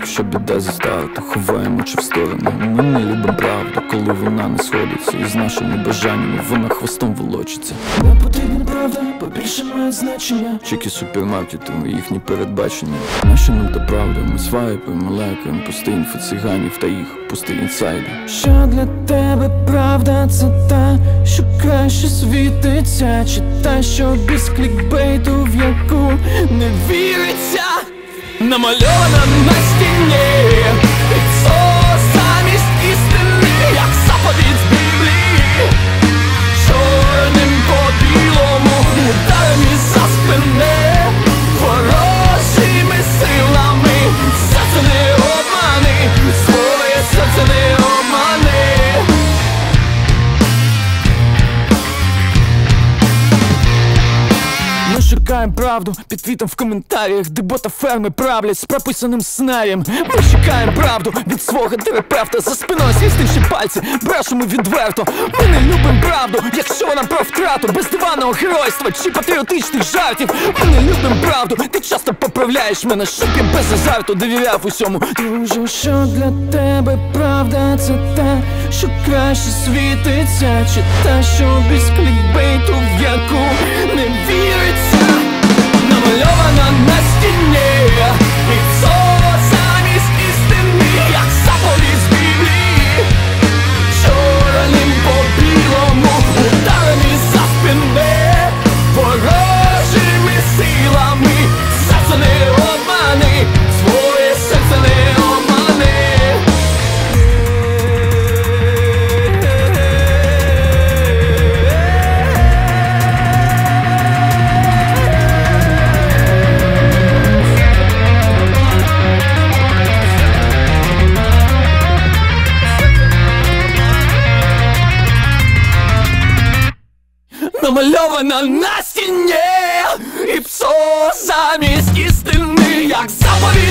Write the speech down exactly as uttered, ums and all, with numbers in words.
якщо біда застала, то ховаємо очі в сторону. Ми не любимо правду, коли вона не сходиться, і з нашими бажаннями вона хвостом волочиться. Не потрібна правда, побільше має значення Чеки супермаркету, їхні передбачення. Наша нам та правда, ми свайпаємо, лайкаємо пусти інфо циганів та їх пусти інсайди. Що для тебе правда, це та, що краще світиться, чи та, що без клікбейту, в яку не віриться. Намальована на стіні, і це замість істини, як заповідь з Біблії. Чорним по білому, ударами за спини, ворожими силами. Серце не обмани, своє серце не обмани. Ми шукаємо правду під твітом в коментарях, де бота ферми правлять з прописаним сценарієм. Ми шукаємо правду від свого терапевта, за спиною свістивши пальці, брешемо відверто. Ми не любимо правду, якщо вона про втрату, без диванного геройства чи патріотичних жартів. Ми не любимо правду, ти часто поправляєш мене, щоб я без азарту довіряв усьому. Друже, що для тебе правда, це та, що краще світиться, чи та, що без клікбейту, в яку не віриться. Намальована на стіні, і це замість істини, як заповідь з Біблії. Чорним по білому, ударами за спини, ворожими силами. Серце не обмани, своє серце не обмани. Намальована на стіні, і все замість істини, як заповідь.